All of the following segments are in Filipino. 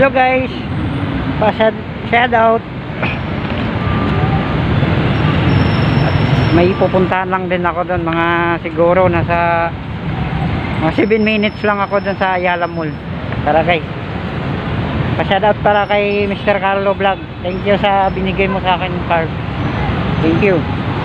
Hello guys, shout out. May pupuntahan lang din ako doon, mga siguro nasa mga 7 minutes lang ako doon sa Ayala Mall. Tara guys, pa-shout out para kay Mr. Carlo Vlog. Thank you sa binigay mo sa akin card. Thank you.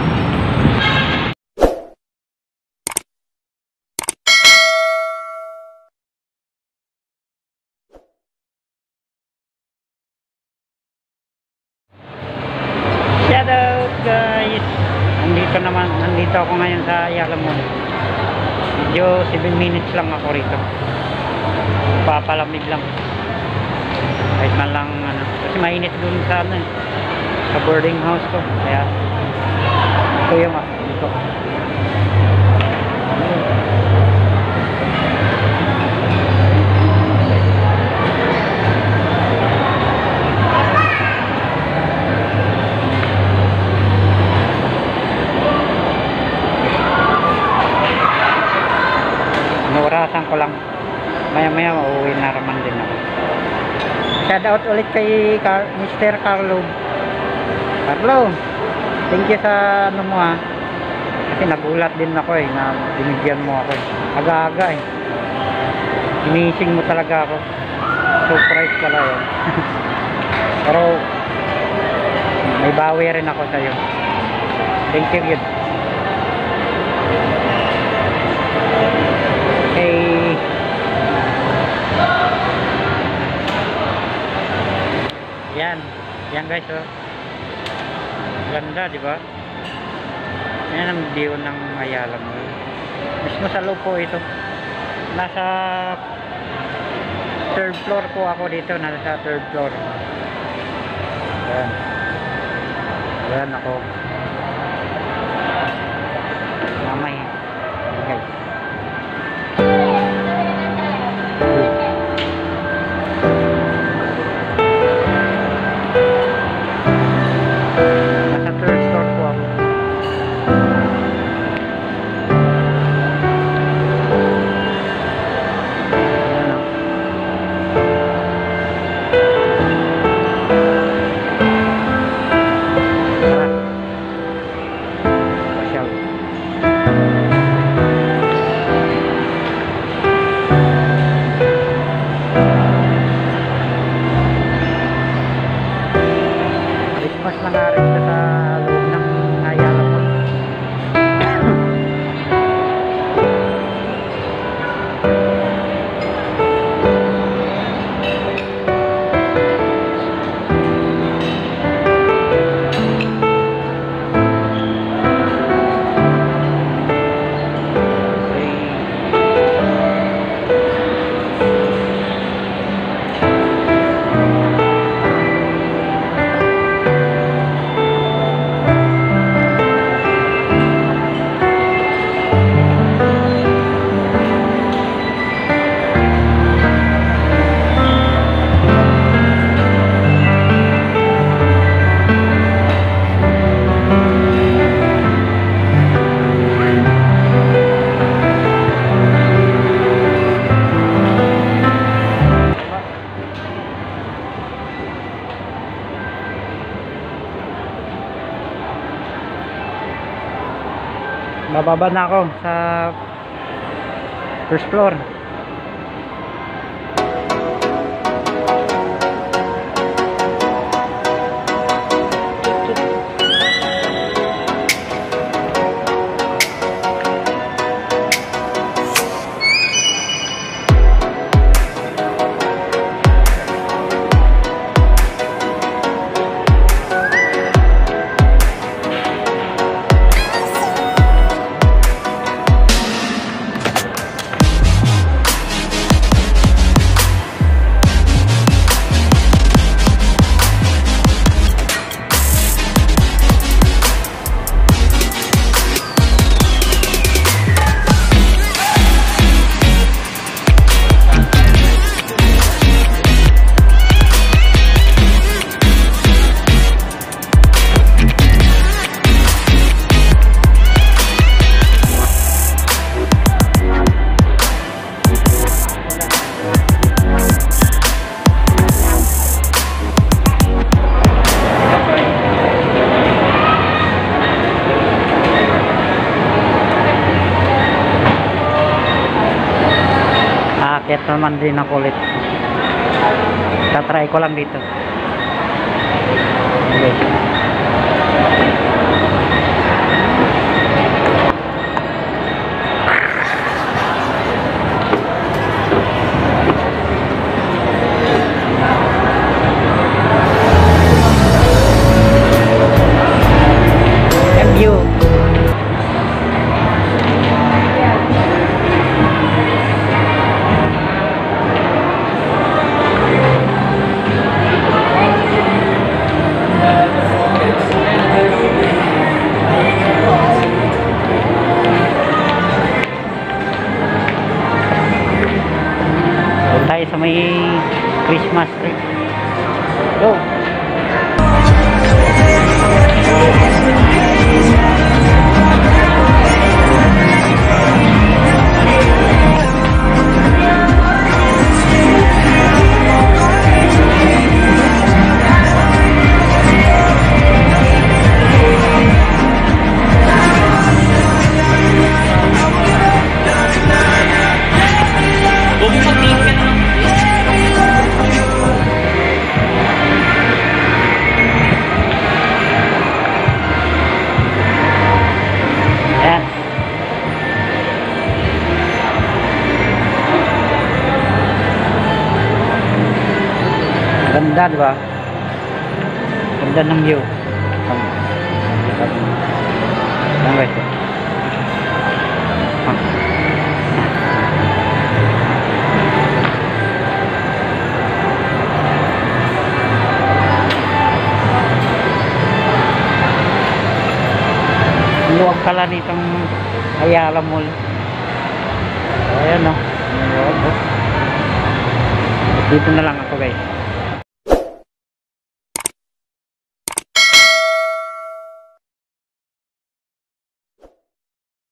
Shout out guys. Nandito ako ngayon sa Ayala Mall. Medyo 7 minutes lang ako rito. Papalamig lang. Kahit man lang ano, kasi mainit dun sa ano, sa boarding house ko. Kaya ito yung dito. Orasan ko lang, maya maya mauwi na naman din ako. Shout out ulit kay Mr. Carlo. Thank you sa ano mo ha, kasi nagulat din ako na binigyan mo ako aga-aga inising mo talaga ako, surprise pala yun. Pero may bawi rin ako sa'yo. Thank you yun. Yan guys, oh. Ganda, di ba? Yan ang view ng Ayala Mall. Mismo sa loob po ito. Nasa 3rd floor po ako dito, nasa 3rd floor. Yan. Yan ako. Mamay. Guys. Bababa na ako sa 1st floor. Aakyat naman din ako ulit. Tatry ko lang dito. Okay. View. Tayo sa may Christmas tree. Go! Ganda, di ba? Ganda ng view. Yan guys. Luwag pala nitong Ayala Mall. Ayan o. Dito na lang ako guys.